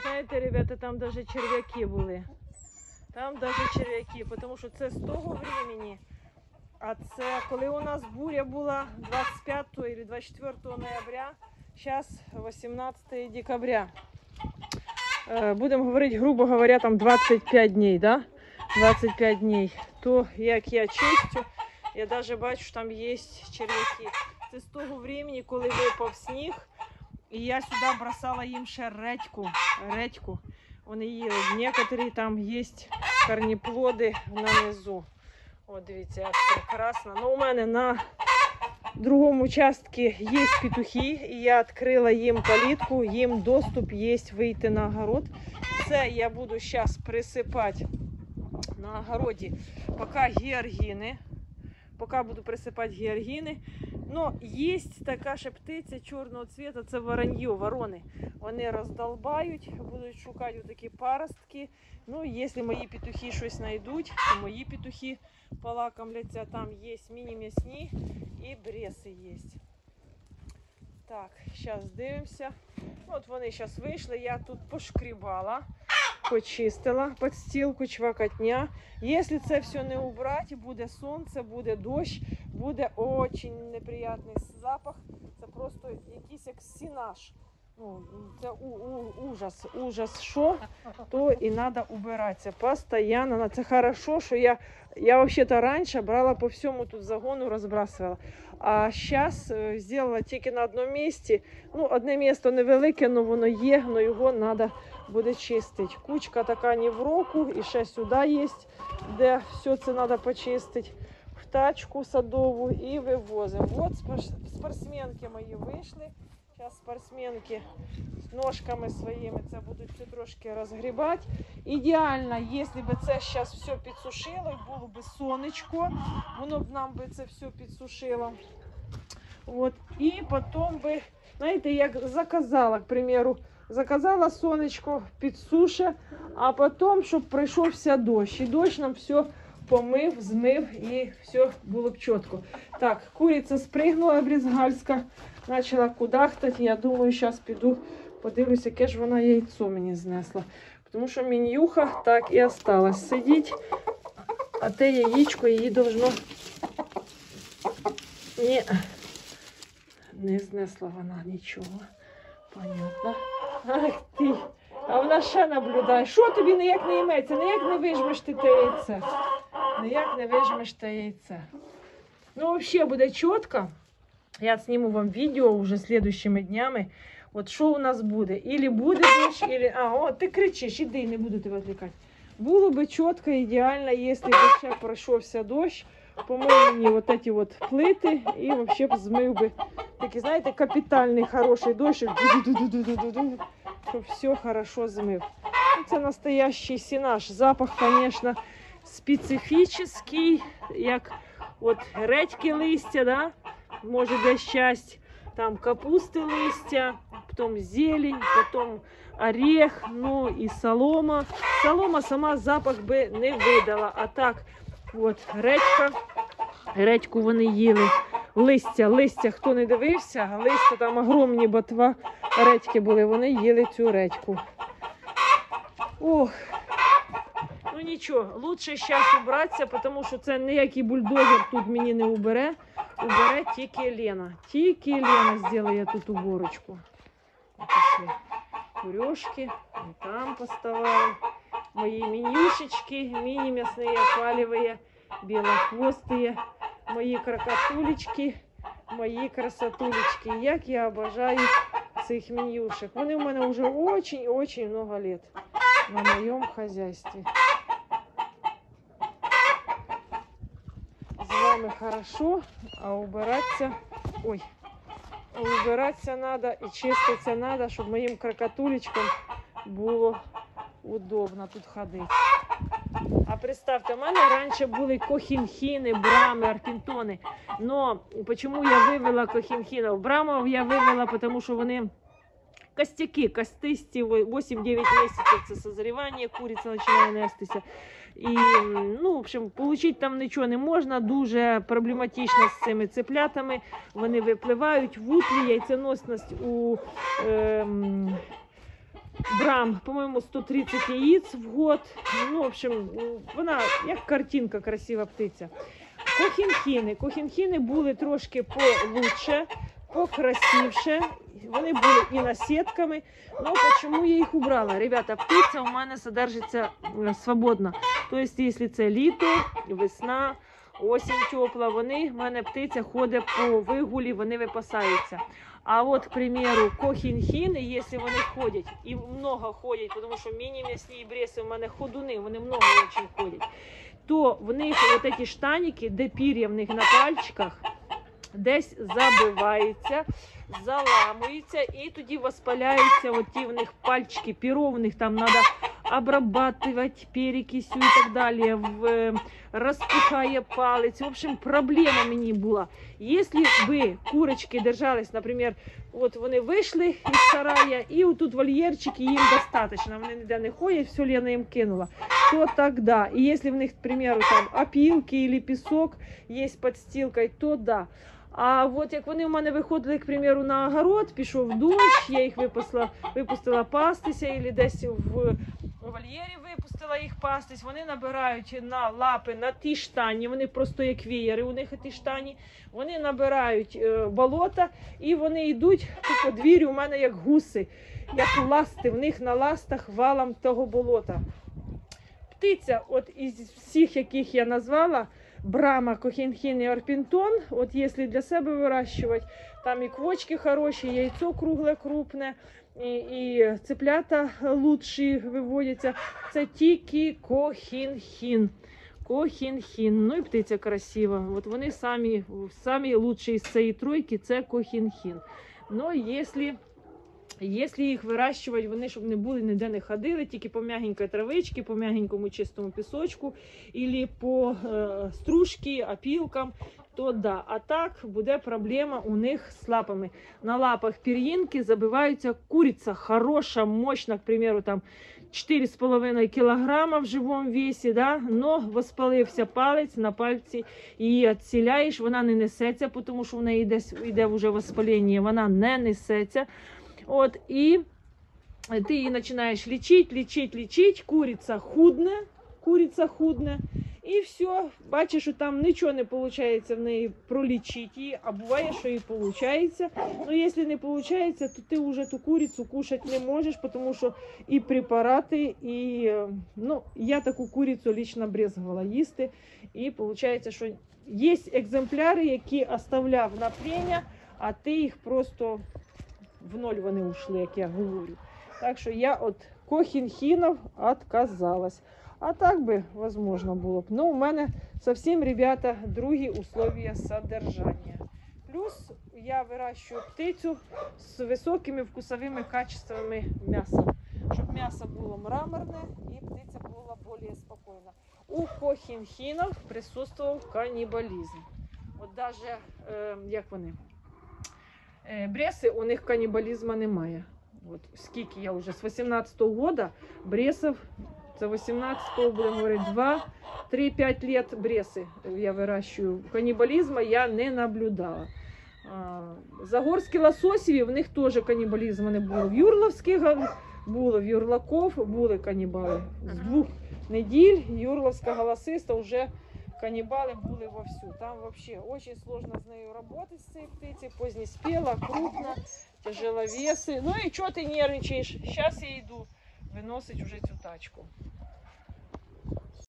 знаєте, ребята, там навіть черв'яки були. Там навіть черв'яки, тому що це з того времени. А це коли у нас буря була 25 или 24 ноября, зараз 18 декабря. Будемо говорити, грубо говоря, там 25 днів, да? 25 днів. То, як я чистю, я навіть бачу, що там є черв'яки. Це з того времени, коли випав сніг, і я сюди бросала їм ще редьку. Вони їли. Некоторі там є корнеплоди нанизу. От дивіться, як прекрасно. Ну, у мене на другому участку є петухи, і я відкрила їм калітку, їм доступ є вийти на огород. Це я буду зараз присипати на огороді поки георгіни. Поки буду присипати георгіни. Но є така ще птиця чорного цвіту, це воронье, ворони. Вони роздолбають, будуть шукати такі паростки. Ну, якщо мої петухи щось знайдуть, то мої петухи полакомляться. Там є міні-м'ясні і бреси є. Так, зараз дивимося. От вони зараз вийшли, я тут пошкрібала, почистила підстілку, чвакотня. Якщо це все не убрати, буде сонце, буде дощ, буде дуже неприємний запах. Це просто якийсь як сінаж. Ну, це ужас, що, то і треба убиратися постійно. Це хорошо, що я взагалі раніше брала по всьому тут загону, розбрасувала. А зараз зробила тільки на одному місці. Ну, одне місце невелике, але воно є, але його треба буде чистити. Кучка така не в року, і ще сюди є, де все це треба почистити. В тачку садову і вивозимо. От спортсменки мої вийшли. Зараз спортсменки з ножками своїми це будуть все трошки розгрібати. Ідеально, якщо б це зараз все підсушило, і було б сонечко, воно б нам би це все підсушило. От. І потім би, знаєте, як заказала, к примеру, заказала сонечко, підсуше, а потім, щоб пройшовся дощ. І дощ нам все помив, змив і все було б чітко. Так, куриця спригнула брізгальська, почала кудахтати. Я думаю, зараз піду, подивлюся, яке ж вона яйцо мені знесла. Тому що мінюха так і осталась сидіти, а те яєчко її должно... Не знесла вона нічого. Понятно. Ах ти. А вона ще наблюдає. Що тобі ніяк не йметься? Ніяк не вижмеш ти те яйце. Ніяк не вижмеш те яйце. Ну, взагалі буде чітко. Я зніму вам відео вже слідуючими днями. От що у нас буде. Ілі буде дощ, ілі... А, о, ти кричиш, іди, не буду тебе відвлекати. Було би чітко, ідеально, якщо б ще пройшовся дощ, помив мені вот эти вот плити і вообще б змив би такий, знаєте, капітальний хороший дощ, щоб все хорошо змив. Це настоящий сінаж. Запах, звісно, специфічний, як от редьки листя, да? Може десь часть там капусти листя, потім зелень, потім орех, ну і солома. Солома сама запах би не видала, а так от редька. Редьку вони їли. Листя, хто не дивився, листя там огромні ботва редьки були, вони їли цю редьку. Ох, ну нічого, лучше зараз убратися, тому що це ніякий бульдозер тут мені не убере. Убере тільки Лена. Тільки Лена зробить тут уборочку. Пішли курежки, там поставили. Мої менюшечки, мини-мясные, палевые, белохвостые, мої крокотулечки, мої красотулечки. Як я обожаю цих менюшек. Вони у мене вже очень много лет на моєму хозяйстві. З вами хорошо, а убиратися... Ой, убиратися треба і чиститися треба, щоб моїм крокотулечкам було удобно тут ходити. А представте, у мене раніше були кохінхіни, брами, арпінтони. Но чому я вивела кохінхінів? Брамов я вивела, тому що вони костяки, костисті, 8-9 місяців це созрівання, куриця починає нестися. І, ну, в общем, отримати там нічого не можна, дуже проблематично з цими цеплятами. Вони випливають в утлі, яйценосність брам, по-моєму, 130 яиц в год. Ну, в общем, вона як картинка, красива птиця. Кохінхіни. Кохінхіни були трошки получше, покрасивше. Вони були і насітками. Ну, чому я їх убрала? Ребята, птиця у мене содержиться свободно. Тобто, якщо це літо, весна, осінь тепла, в мене птиця ходить по вигулі, вони випасаються. А от, к примеру, кохінхіни, якщо вони ходять, і много ходять, тому що міні-м'ясні бреси у мене ходуни, вони много дуже ходять, то в них от ці штаніки, де пір'я в них на пальчиках, десь забивається, заламується, і тоді воспаляються оті в них пальчики, перо в них там треба обрабатывать перекисью і так далі, розпухає палець. В общем, проблема мені була. Якщо би курочки держались, наприклад, от вони вийшли із сарая, і отут вольєрчики їм достатньо, вони ніде не ходять, все Лена їм кинула, то тогда. І якщо в них, к примеру, там опілки або пісок є підстілкою, то да. А от як вони в мене виходили, к примеру, на огород, пішов дощ, я їх випустила пастися, або десь в вольєрі випустила їх пастись, вони набирають на лапи, на ті штані, вони просто як веєри, у них ті штані, вони набирають болота, і вони йдуть по подвір'ю у мене як гуси, як ласти, в них на ластах валом того болота. Птиця, от із всіх, яких я назвала, брама, кохінхін і орпінтон, от якщо для себе вирощувати, там і квочки хороші, яйцо кругле, крупне, і цеплята лучші виводяться, це тільки кохінхін. Кохінхін. Ну і птиця красива. От вони самі лучші з цієї тройки, це кохінхін. Ну, якщо їх вирощувати, вони щоб не були, ніде не ходили, тільки по м'ягенькій травичці, по м'ягенькому чистому пісочку, або по стружці, опілкам, то да. А так буде проблема у них з лапами. На лапах пір'їнки забиваються, куриця хороша, мощна, к примеру, там 4,5 кг в живому весі, да? Но воспалився палець, на пальці її відціляєш, вона не несеться, тому що в неї йде вже воспалення, вона не несеться. От, і ти її починаєш лічити, куриця худне, і все, бачиш, що там нічого не виходить в неї пролічити її, а буває, що і виходить. Ну, якщо не виходить, то ти вже ту курицю кушати не можеш, тому що і препарати, і, ну, я таку курицю лично брезгувала їсти, і виходить, що є екземпляри, які оставляв на плем'я, а ти їх просто в ноль вони ушли, як я говорю. Так що я от кохінхінів відказалась. А так би, возможно, було б. Ну, у мене зовсім, ребята, другі условия содержання. Плюс я вирощую птицю з високими вкусовими качествами м'яса. Щоб м'ясо було мраморне і птиця була більш спокійна. У кохінхінів присутствував канібалізм. От даже, як вони? Бреси, у них канібалізму немає. От скільки я вже, з 18-го года бресів, це 18-го, будемо говорити, 2-3-5 лет бреси я вирощую. Канібалізму я не наблюдала. Загорські лососеві, в них теж канібалізму не було. В юрловських було, в юрлаков були канібали. З 2 неділь юрловська голосиста вже каннибалы были вовсю. Там вообще очень сложно с нею работать, с этой птицей. Позднеспела, крупно, тяжеловесы. Ну и что ты нервничаешь? Сейчас я иду выносить уже эту тачку.